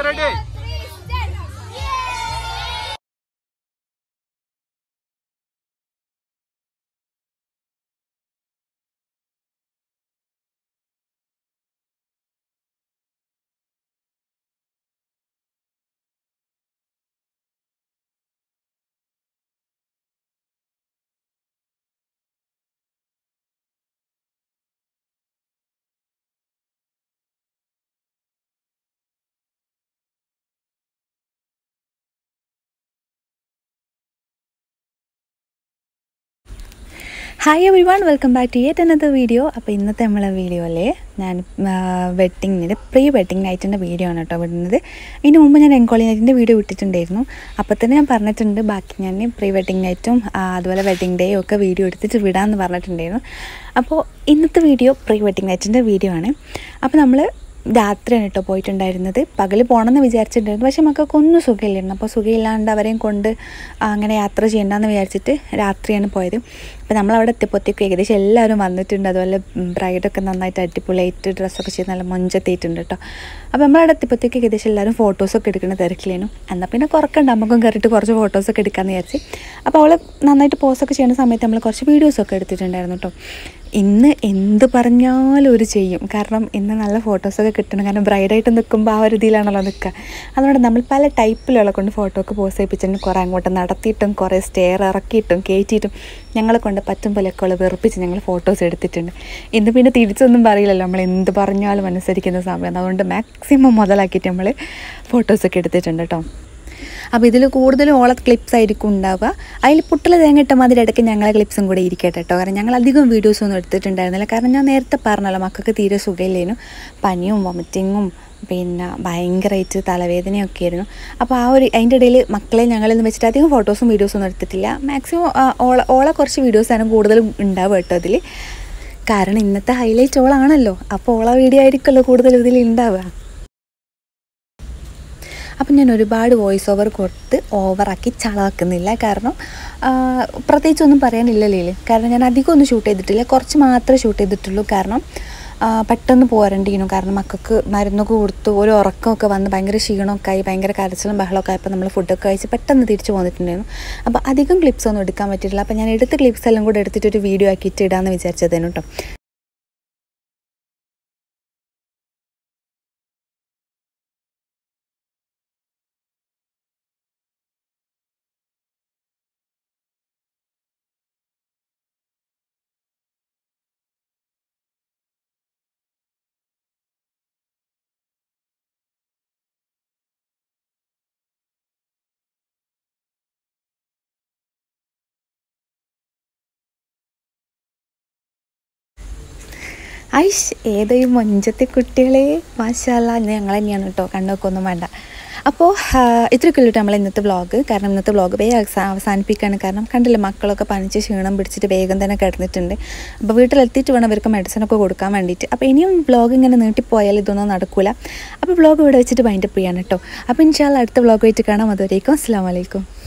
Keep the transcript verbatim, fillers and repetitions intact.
ready? Hi everyone, welcome back to yet another video. അപ്പോൾ ഇന്നത്തെ നമ്മളെ വീഡിയോയിലെ ഞാൻ വെഡ്ഡിങ്ങിൻ്റെ പ്രീ വെഡ്ഡിങ് നൈറ്റിൻ്റെ വീഡിയോ ആണ് കേട്ടോ വിടുന്നത്. ഇതിന് മുമ്പ് ഞാൻ എൻകോളി നൈറ്റിൻ്റെ വീഡിയോ ഇട്ടിട്ടുണ്ടായിരുന്നു. അപ്പോൾ തന്നെ ഞാൻ പറഞ്ഞിട്ടുണ്ട് ബാക്കി ഞാൻ പ്രീ വെഡ്ഡിങ് നൈറ്റും അതുപോലെ വെഡ്ഡിങ് ഡേയും ഒക്കെ വീഡിയോ എടുത്തിട്ട് വിടാമെന്ന് പറഞ്ഞിട്ടുണ്ടായിരുന്നു. അപ്പോൾ ഇന്നത്തെ വീഡിയോ പ്രീ വെഡ്ഡിങ് നൈറ്റിൻ്റെ വീഡിയോ ആണ്. അപ്പോൾ നമ്മൾ രാത്രിയാണ് കേട്ടോ പോയിട്ടുണ്ടായിരുന്നത്. പകൽ പോകണമെന്ന് വിചാരിച്ചിട്ടുണ്ടായിരുന്നു, പക്ഷേ മക്കൾക്കൊന്നും സുഖമില്ലായിരുന്നു. അപ്പോൾ സുഖമില്ലാണ്ട് അവരെയും കൊണ്ട് അങ്ങനെ യാത്ര ചെയ്യണ്ടെന്ന് വിചാരിച്ചിട്ട് രാത്രിയാണ് പോയത്. അപ്പോൾ നമ്മളവിടെ എത്തിയപ്പോഴത്തേക്കും ഏകദേശം എല്ലാവരും വന്നിട്ടുണ്ട്. അതുപോലെ ബ്രൈഡൊക്കെ നന്നായിട്ട് അടിപൊളിയായിട്ട് ഡ്രസ്സൊക്കെ ചെയ്ത് നല്ല മൊഞ്ചെത്തിയിട്ടുണ്ട് കേട്ടോ. അപ്പോൾ നമ്മളവിടെ എത്തിയപ്പോഴത്തേക്ക് ഏകദേശം എല്ലാവരും ഫോട്ടോസൊക്കെ എടുക്കുന്ന തിരക്കിലേനു. എന്നാൽ പിന്നെ കുറക്കണ്ട, നമുക്കും കയറിയിട്ട് കുറച്ച് ഫോട്ടോസൊക്കെ എടുക്കാമെന്ന് വിചാരിച്ച്. അപ്പോൾ അവൾ നന്നായിട്ട് പോസൊക്കെ ചെയ്യുന്ന സമയത്ത് നമ്മൾ കുറച്ച് വീഡിയോസൊക്കെ എടുത്തിട്ടുണ്ടായിരുന്നു കേട്ടോ. ഇന്ന് എന്ത് പറഞ്ഞാലും ഒരു ചെയ്യും, കാരണം ഇന്ന് നല്ല ഫോട്ടോസൊക്കെ കിട്ടണം. കാരണം ബ്രൈഡായിട്ട് നിൽക്കുമ്പോൾ ആ ഒരു ഇതിലാണല്ലോ നിൽക്കുക. അതുകൊണ്ട് നമ്മൾ പല ടൈപ്പിലുള്ള കൊണ്ട് ഫോട്ടോ ഒക്കെ പോസ് ചെയ്യിപ്പിച്ചിട്ട് കുറേ അങ്ങോട്ട് നടത്തിയിട്ടും കുറേ സ്റ്റെയർ ഇറക്കിയിട്ടും കയറ്റിയിട്ടും ഞങ്ങളെ കൊണ്ട് പറ്റും പോലെയൊക്കെ ഉള്ള വെറുപ്പിച്ച് ഞങ്ങൾ ഫോട്ടോസ് എടുത്തിട്ടുണ്ട്. ഇന്ന് പിന്നെ തിരിച്ചൊന്നും പറയില്ലല്ലോ, നമ്മൾ എന്ത് പറഞ്ഞാലും അനുസരിക്കുന്ന സമയം. അതുകൊണ്ട് മാക്സിമം മുതലാക്കിയിട്ട് നമ്മൾ ഫോട്ടോസൊക്കെ എടുത്തിട്ടുണ്ട് കേട്ടോ. അപ്പോൾ ഇതിൽ കൂടുതലും ഓള ക്ലിപ്സ് ആയിരിക്കും ഉണ്ടാവുക. അതിൽ പുട്ടൽ തേങ്ങിട്ട മാതിരി ഇടയ്ക്ക് ഞങ്ങളെ ക്ലിപ്സും കൂടെ ഇരിക്കട്ടെ കേട്ടോ. കാരണം ഞങ്ങൾ അധികം വീഡിയോസൊന്നും എടുത്തിട്ടുണ്ടായിരുന്നില്ല. കാരണം ഞാൻ നേരത്തെ പറഞ്ഞല്ലോ, മക്കൾക്ക് തീരെ സുഖമില്ലേനും, പനിയും വൊമിറ്റിങ്ങും പിന്നെ ഭയങ്കരമായിട്ട് തലവേദനയൊക്കെ ആയിരുന്നു. അപ്പോൾ ആ ഒരു അതിൻ്റെ ഇടയിൽ മക്കളെ ഞങ്ങളെന്ന് വെച്ചിട്ട് അധികം ഫോട്ടോസും വീഡിയോസൊന്നും എടുത്തിട്ടില്ല. മാക്സിമം ഓള ഓള കുറച്ച് വീഡിയോസാണ് കൂടുതലും ഉണ്ടാവുക കേട്ടോ ഇതിൽ. കാരണം ഇന്നത്തെ ഹൈലൈറ്റ് ഓളാണല്ലോ, അപ്പോൾ ഓള വീഡിയോ ആയിരിക്കുമല്ലോ കൂടുതലും ഇതിൽ ഉണ്ടാവുക. അപ്പം ഞാൻ ഒരുപാട് വോയിസ് ഓവർ കൊടുത്ത് ഓവറാക്കി ചളാക്കുന്നില്ല. കാരണം പ്രത്യേകിച്ചൊന്നും പറയാനില്ലല്ലേ. കാരണം ഞാൻ അധികം ഒന്നും ഷൂട്ട് ചെയ്തിട്ടില്ല, കുറച്ച് മാത്രമേ ഷൂട്ട് ചെയ്തിട്ടുള്ളൂ. കാരണം പെട്ടെന്ന് പോരണ്ടിയിരുന്നു. കാരണം മക്കൾക്ക് മരുന്നൊക്കെ കൊടുത്തു ഒരു ഉറക്കമൊക്കെ വന്ന് ഭയങ്കര ക്ഷീണമൊക്കെ ആയി, ഭയങ്കര കരച്ചിലും ബഹളമൊക്കെ ആയപ്പോൾ നമ്മൾ ഫുഡൊക്കെ കഴിച്ച് പെട്ടെന്ന് തിരിച്ച് പോന്നിട്ടുണ്ടായിരുന്നു. അപ്പോൾ അധികം ക്ലിപ്സൊന്നും എടുക്കാൻ പറ്റിയിട്ടില്ല. അപ്പോൾ ഞാൻ എടുത്ത ക്ലിപ്സ് എല്ലാം കൂടെ എടുത്തിട്ടൊരു വീഡിയോ ആക്കിയിട്ട് ഇടാമെന്ന് വിചാരിച്ചതേനു കേട്ടോ. ഐഷ് ഏതൊരു മൊഞ്ചത്തെ കുട്ടികളെ, മാഷാല്ലാ. ഞങ്ങൾ തന്നെയാണ് കേട്ടോ, കണ്ണൊക്കൊന്നും വേണ്ട. അപ്പോൾ ഇത്രയൊക്കെ ഉള്ളൂ നമ്മൾ ഇന്നത്തെ വ്ളോഗ്. കാരണം ഇന്നത്തെ വ്ളോഗ് വേഗം അവസാനിപ്പിക്കുകയാണ്. കാരണം കണ്ടില്ല, മക്കളൊക്കെ പനിച്ച് ക്ഷീണം പിടിച്ചിട്ട് വേഗം തന്നെ കിടന്നിട്ടുണ്ട്. അപ്പോൾ വീട്ടിലെത്തിയിട്ട് വേണം അവർക്ക് മെഡിസിനൊക്കെ കൊടുക്കാൻ വേണ്ടിയിട്ട്. അപ്പോൾ ഇനിയും വ്ളോഗ് ഇങ്ങനെ നീട്ടിപ്പോയാൽ ഇതൊന്നും നടക്കില്ല. അപ്പോൾ വ്ളോഗ് ഇവിടെ വെച്ചിട്ട് വൈൻഡപ്പ് ചെയ്യാണ് കേട്ടോ. അപ്പോൾ ഇൻഷാ അല്ലാ അടുത്ത വ്ളോഗ് ആയിട്ട് കാണാം. അതുവരേക്കും അസ്സലാമു അലൈക്കും.